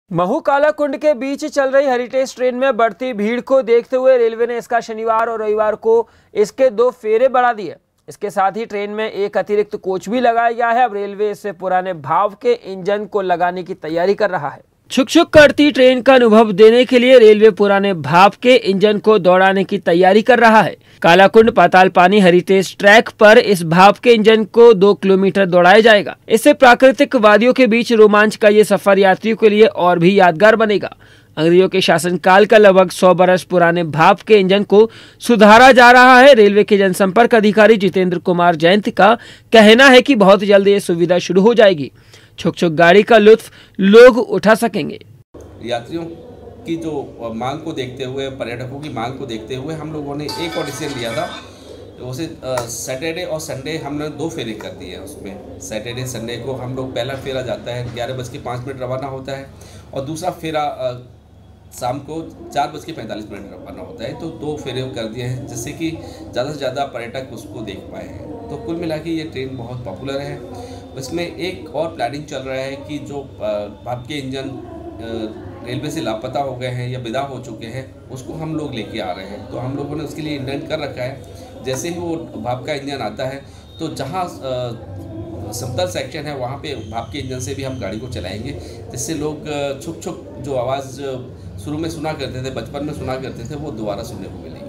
महू कालाकुंड के बीच चल रही हेरिटेज ट्रेन में बढ़ती भीड़ को देखते हुए रेलवे ने इसका शनिवार और रविवार को इसके 2 फेरे बढ़ा दिए। इसके साथ ही ट्रेन में एक अतिरिक्त कोच भी लगाया गया है। अब रेलवे इससे पुराने भाव के इंजन को लगाने की तैयारी कर रहा है। छुक छुक करती ट्रेन का अनुभव देने के लिए रेलवे पुराने भाप के इंजन को दौड़ाने की तैयारी कर रहा है। कालाकुंड पातालपानी हेरिटेज ट्रैक पर इस भाप के इंजन को 2 किलोमीटर दौड़ाया जाएगा। इससे प्राकृतिक वादियों के बीच रोमांच का ये सफर यात्रियों के लिए और भी यादगार बनेगा। अंग्रेजों के शासनकाल का लगभग 100 बरस पुराने भाप के इंजन को सुधारा जा रहा है। रेलवे के जनसंपर्क अधिकारी जितेंद्र कुमार जयंत का कहना है कि बहुत जल्द ये सुविधा शुरू हो जाएगी। छुक छुक गाड़ी का लुत्फ लोग उठा सकेंगे। यात्रियों की जो मांग को देखते हुए, पर्यटकों की मांग को देखते हुए हम लोगों ने एक और डिसीजन लिया था। उसे सैटरडे और संडे हमने 2 फेरे कर दिए हैं। उसमें सैटरडे संडे को हम लोग पहला फेरा जाता है 11:05 रवाना होता है और दूसरा फेरा शाम को 4:45 रवाना होता है। तो 2 फेरे कर दिए हैं जिससे कि ज़्यादा से ज़्यादा पर्यटक उसको देख पाए हैं। तो कुल मिला के ये ट्रेन बहुत पॉपुलर है। इसमें एक और प्लानिंग चल रहा है कि जो भाप के इंजन रेलवे से लापता हो गए हैं या विदा हो चुके हैं उसको हम लोग लेके आ रहे हैं। तो हम लोगों ने उसके लिए इंडेंट कर रखा है। जैसे ही वो भाप का इंजन आता है तो जहाँ समतल सेक्शन है वहाँ पे भाप के इंजन से भी हम गाड़ी को चलाएंगे, जिससे लोग छुक छुक जो आवाज़ शुरू में सुना करते थे, बचपन में सुना करते थे, वो दोबारा सुनने को मिलेगी।